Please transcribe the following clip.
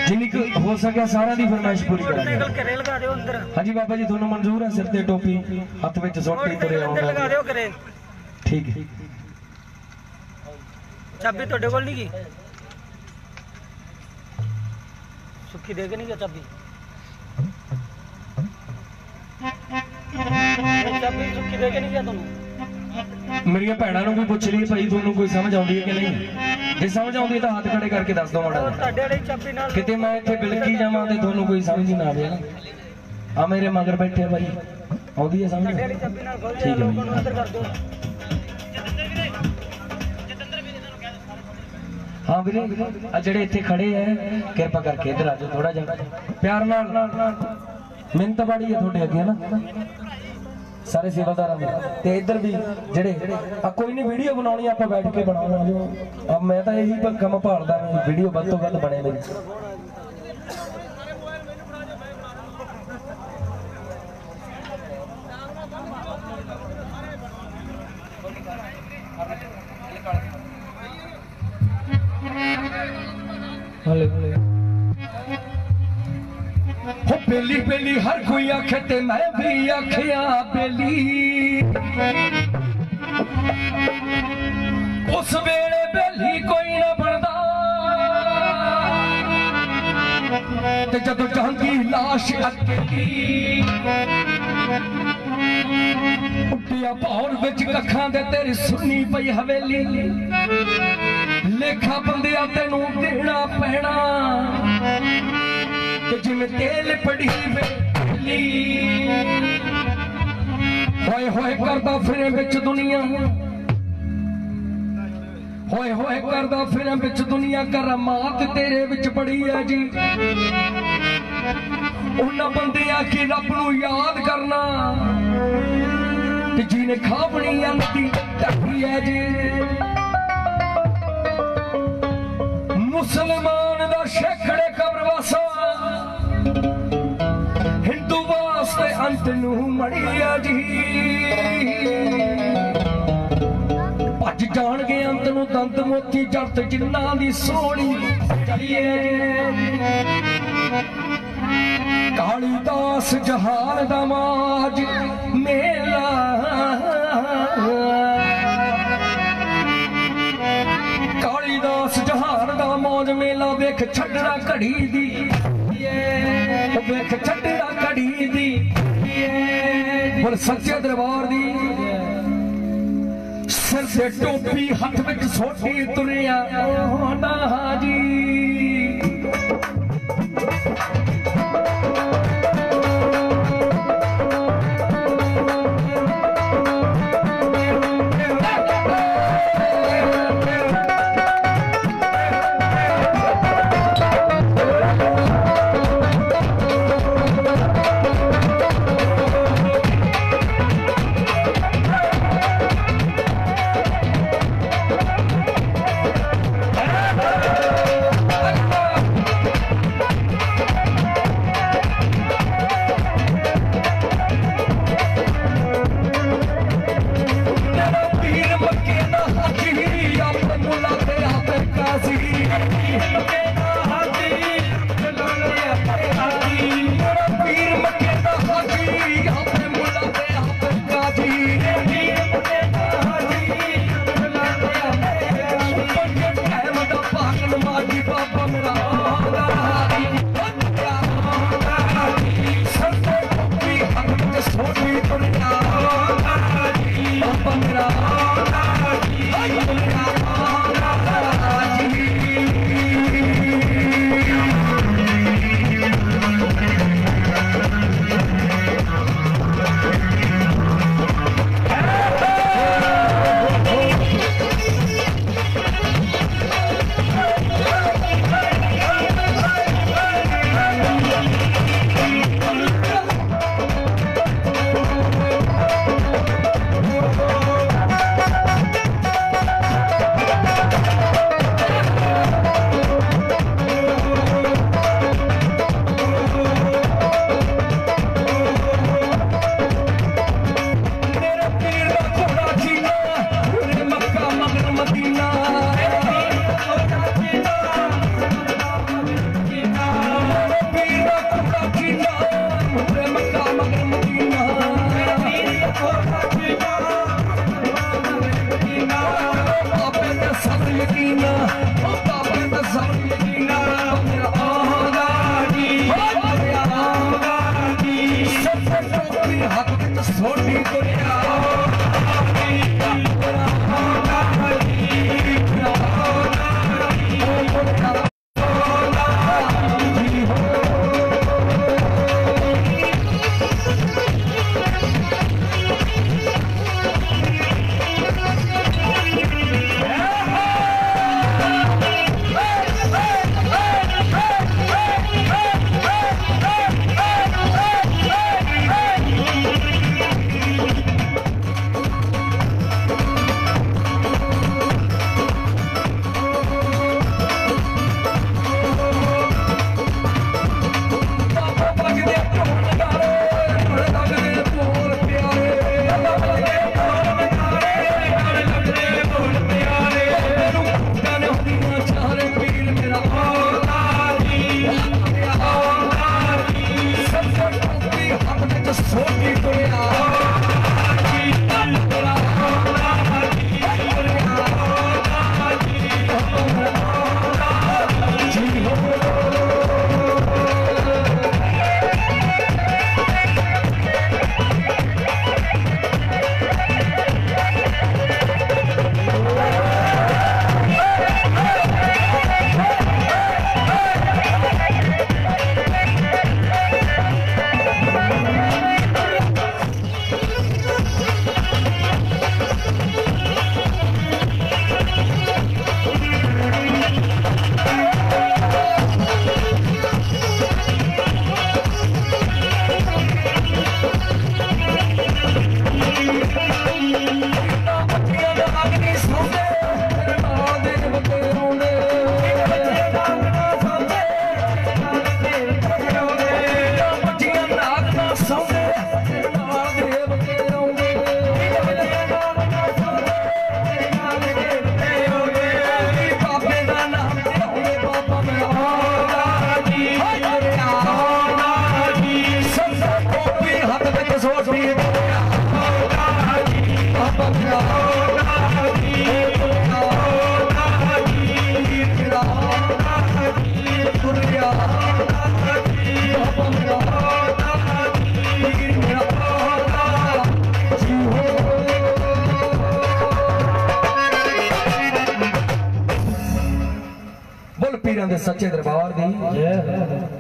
जिन्नी हो सके सारा दी फरमाइश पूरी करेंगे। हाँ जी बाबा जी थोनों मंजूर है, सिर ते टोपी हाथ में सोटी तुरे आउंदा। ठीक है। चाबी तोड़े कोल नहीं की सुखी दे के नहीं गया चाबी चाबी सुखी दे के नहीं गया तुम मेरी भैनों को भी पूछ ली भाई तुहानू कोई समझ आउंदी है कि नहीं, जे समझ आउंदी तो हाथ खड़े करके दस दो माड़ा किते मैं इत्थे बिलकी जावां ते तुहानू कोई समझ ही ना आवे ना। आ मेरे मगर बैठे भाई आउंदी है समझ? ठीक है हाँ वीरे आ जेड़े इत्थे खड़े हैं किरपा करके इधर आ जाओ थोड़ा जा प्यार नाल मिन्नत बाड़ी है थोड़े अगे ना सारे सेवादार ते इधर भी जेड़े कोई नहीं वीडियो बनानी आप बैठ के बनाओ। अब मैं तो यही कम भालदा वीडियो वध तो वध बने मेरी। बेली बेली हर कोई आखे ते मैं भी आखिया बेली उस वेले बेली कोई ना बनदा ते जदों जांदी लाश अकेली उठिया भौर विच कखां दे तेरी सुनी पई हवेली लेखा बंदिया तेनू देना पैना जिमें तेल पड़ी बेली होए होए करदा फिरे बिच दुनिया होए होए करदा फिरे बिच दुनिया करामात तेरे बिच बड़ी है जी। उन्हां बंदियां की रब नू याद करना ते जिने खावनी अंती ढकी है जी। मुसलमान दा शेखड़े कब्र वासा हिंदू वास्ते अंत नू मड़िया जी। भज जान गए अंत नू दंत मोती जट जिन्ना दी सोहनी कालीदास जहान दा माज मेला कालीदास जहान दा मौज मेला वेख छड्डना घड़ी दी वेख छड्डना घड़ी दी पर सच्चे दरबार दी सिर से टोपी हाथ विच सोटी तुरिया होना जी। ਸੱਚੇ ਦਰਬਾਰ ਦੀ ਜੈ ਹੋ।